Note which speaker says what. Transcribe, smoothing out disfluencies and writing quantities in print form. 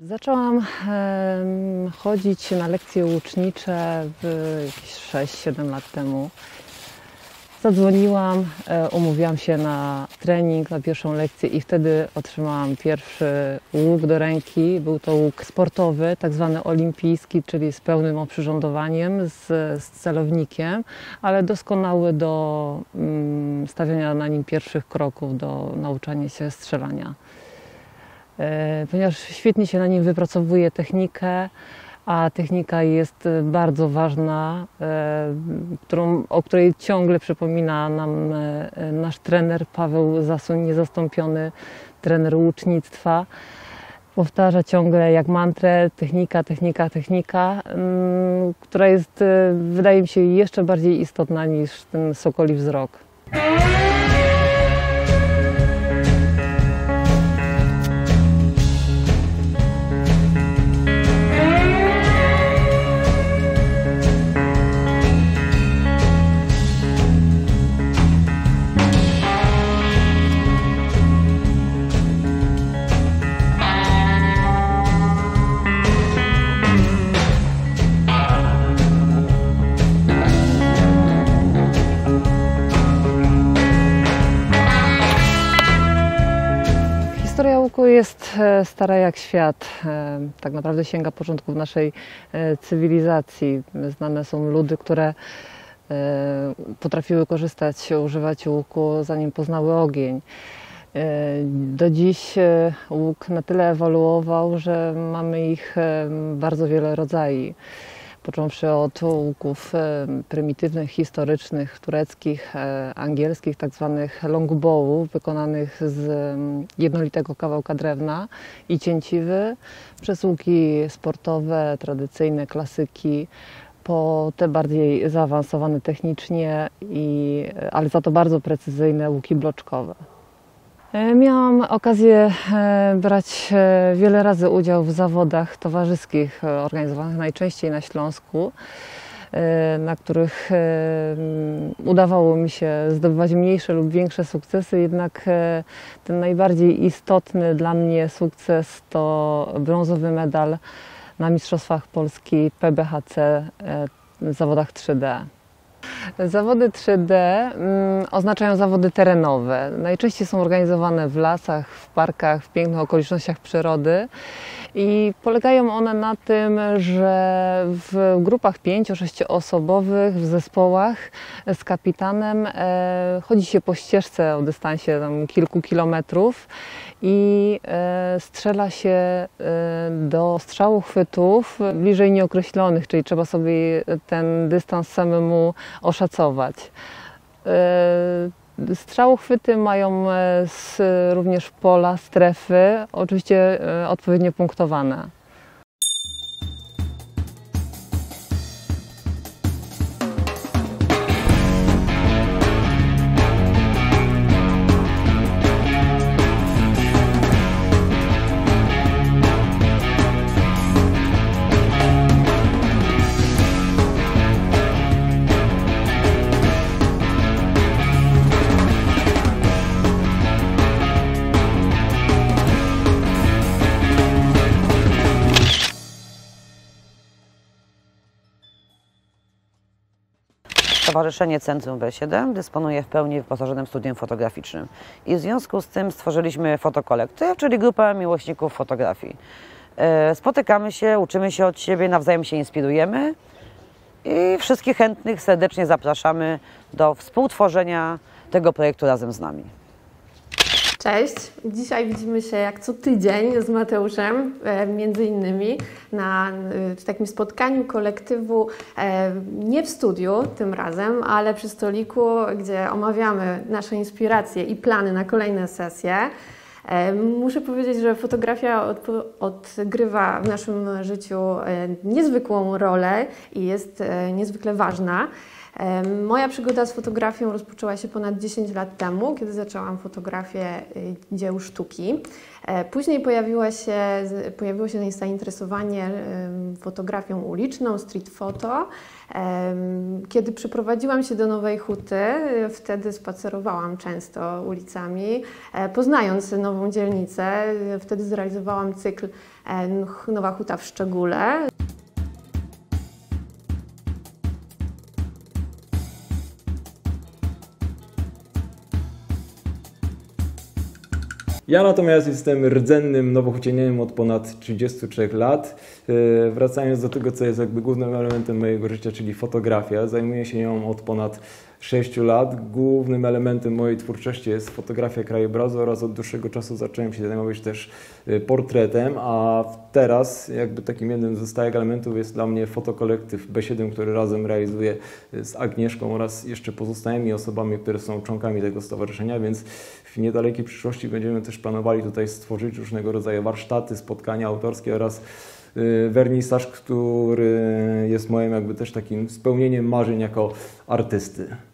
Speaker 1: Zaczęłam chodzić na lekcje łucznicze jakieś 6-7 lat temu. Zadzwoniłam, umówiłam się na trening, na pierwszą lekcję i wtedy otrzymałam pierwszy łuk do ręki. Był to łuk sportowy, tak zwany olimpijski, czyli z pełnym oprzyrządowaniem, z celownikiem, ale doskonały do stawiania na nim pierwszych kroków, do nauczania się strzelania. Ponieważ świetnie się na nim wypracowuje technikę, a technika jest bardzo ważna, o której ciągle przypomina nam nasz trener Paweł Zasuń, niezastąpiony trener łucznictwa. Powtarza ciągle jak mantrę technika, technika, technika, która jest, wydaje mi się, jeszcze bardziej istotna niż ten sokoli wzrok. Historia łuku jest stara jak świat. Tak naprawdę sięga początków naszej cywilizacji. Znane są ludy, które potrafiły używać łuku, zanim poznały ogień. Do dziś łuk na tyle ewoluował, że mamy ich bardzo wiele rodzajów. Począwszy od łuków prymitywnych, historycznych, tureckich, angielskich, tak zwanych longbowów, wykonanych z jednolitego kawałka drewna i cięciwy, przez łuki sportowe, tradycyjne, klasyki, po te bardziej zaawansowane technicznie, ale za to bardzo precyzyjne łuki bloczkowe. Miałam okazję brać wiele razy udział w zawodach towarzyskich organizowanych najczęściej na Śląsku, na których udawało mi się zdobywać mniejsze lub większe sukcesy, jednak ten najbardziej istotny dla mnie sukces to brązowy medal na Mistrzostwach Polski PBHC w zawodach 3D. Zawody 3D oznaczają zawody terenowe. Najczęściej są organizowane w lasach, w parkach, w pięknych okolicznościach przyrody i polegają one na tym, że w grupach 5-6-osobowych, w zespołach z kapitanem chodzi się po ścieżce o dystansie kilku kilometrów i strzela się do strzału chwytów bliżej nieokreślonych, czyli trzeba sobie ten dystans samemu oszacować. Strzałchwyty mają również pola, strefy, oczywiście odpowiednio punktowane.
Speaker 2: Stowarzyszenie Centrum W7 dysponuje w pełni wyposażonym studiem fotograficznym i w związku z tym stworzyliśmy fotokolektyw, czyli grupę miłośników fotografii. Spotykamy się, uczymy się od siebie, nawzajem się inspirujemy i wszystkich chętnych serdecznie zapraszamy do współtworzenia tego projektu razem z nami.
Speaker 3: Cześć! Dzisiaj widzimy się jak co tydzień z Mateuszem, między innymi na takim spotkaniu kolektywu, nie w studiu tym razem, ale przy stoliku, gdzie omawiamy nasze inspiracje i plany na kolejne sesje. Muszę powiedzieć, że fotografia odgrywa w naszym życiu niezwykłą rolę i jest niezwykle ważna. Moja przygoda z fotografią rozpoczęła się ponad 10 lat temu, kiedy zaczęłam fotografię dzieł sztuki. Później pojawiło się zainteresowanie fotografią uliczną, street photo. Kiedy przeprowadziłam się do Nowej Huty, wtedy spacerowałam często ulicami, poznając nową dzielnicę. Wtedy zrealizowałam cykl Nowa Huta w szczególe.
Speaker 4: Ja natomiast jestem rdzennym nowohucianinem od ponad 33 lat. Wracając do tego, co jest jakby głównym elementem mojego życia, czyli fotografia. Zajmuję się nią od ponad 6 lat. Głównym elementem mojej twórczości jest fotografia krajobrazu oraz od dłuższego czasu zacząłem się zajmować też portretem, a teraz jakby takim jednym ze stałych elementów jest dla mnie fotokolektyw B7, który razem realizuję z Agnieszką oraz jeszcze pozostałymi osobami, które są członkami tego stowarzyszenia, więc w niedalekiej przyszłości będziemy też planowali tutaj stworzyć różnego rodzaju warsztaty, spotkania autorskie oraz wernisaż, który jest moim jakby też takim spełnieniem marzeń jako artysty.